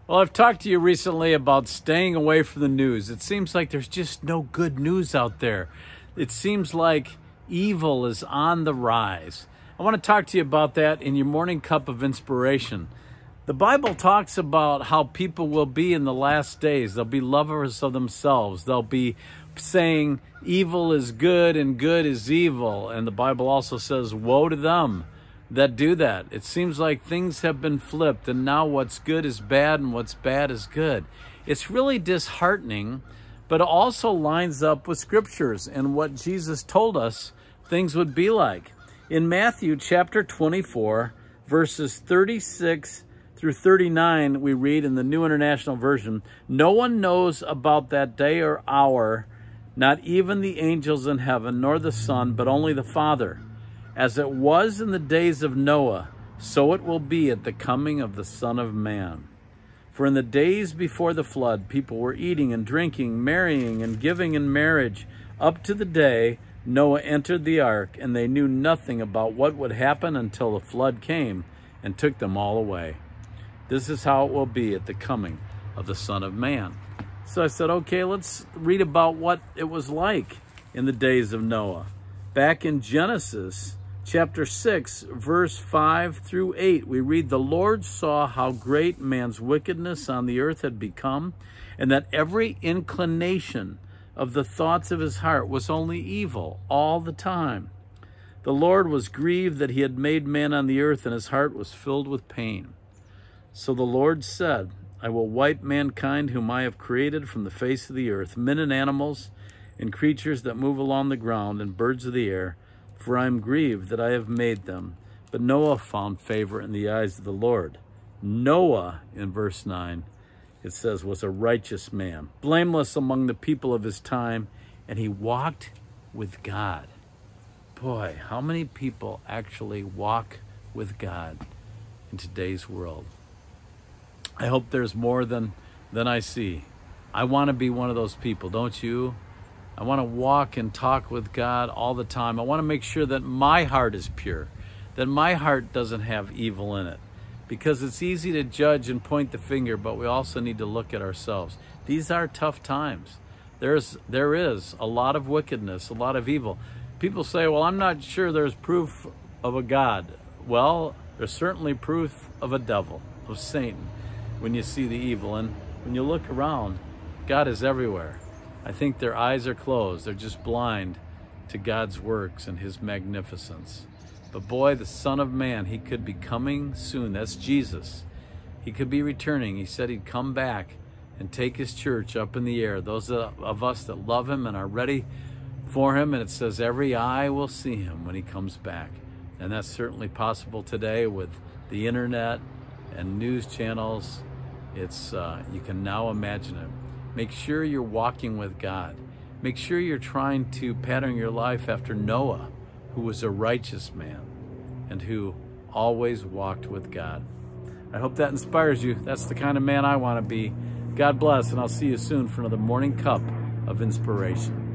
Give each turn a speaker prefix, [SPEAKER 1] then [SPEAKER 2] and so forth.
[SPEAKER 1] Well, I've talked to you recently about staying away from the news. It seems like there's just no good news out there. It seems like evil is on the rise. I want to talk to you about that in your morning cup of inspiration. The Bible talks about how people will be in the last days. They'll be lovers of themselves. They'll be saying evil is good and good is evil. And the Bible also says, woe to them that do that. It seems like things have been flipped, and now what's good is bad and what's bad is good. It's really disheartening, but it also lines up with scriptures and what Jesus told us things would be like. In Matthew chapter 24, verses 36 through 39, we read in the New International Version, "No one knows about that day or hour, not even the angels in heaven, nor the Son, but only the Father. As it was in the days of Noah, so it will be at the coming of the Son of Man. For in the days before the flood, people were eating and drinking, marrying and giving in marriage, up to the day Noah entered the ark, and they knew nothing about what would happen until the flood came and took them all away. This is how it will be at the coming of the Son of Man." So I said, okay, let's read about what it was like in the days of Noah. Back in Genesis chapter 6, verse 5 through 8, we read, "The Lord saw how great man's wickedness on the earth had become, and that every inclination of the thoughts of his heart was only evil all the time. The Lord was grieved that he had made man on the earth, and his heart was filled with pain. So the Lord said, I will wipe mankind whom I have created from the face of the earth, men and animals, and creatures that move along the ground, and birds of the air, for I am grieved that I have made them. But Noah found favor in the eyes of the Lord." Noah, in verse 9, it says, was a righteous man, blameless among the people of his time, and he walked with God. Boy, how many people actually walk with God in today's world? I hope there's more than I see. I want to be one of those people, don't you? I want to walk and talk with God all the time. I want to make sure that my heart is pure, that my heart doesn't have evil in it, because it's easy to judge and point the finger, but we also need to look at ourselves. These are tough times. There is a lot of wickedness, a lot of evil. People say, well, I'm not sure there's proof of a God. Well, there's certainly proof of a devil, of Satan, when you see the evil. And when you look around, God is everywhere. I think their eyes are closed. They're just blind to God's works and his magnificence. But boy, the Son of Man, he could be coming soon. That's Jesus. He could be returning. He said he'd come back and take his church up in the air. Those of us that love him and are ready for him. And it says every eye will see him when he comes back. And that's certainly possible today with the internet and news channels. It's you can now imagine it. Make sure you're walking with God. Make sure you're trying to pattern your life after Noah, who was a righteous man and who always walked with God. I hope that inspires you. That's the kind of man I want to be. God bless, and I'll see you soon for another morning cup of inspiration.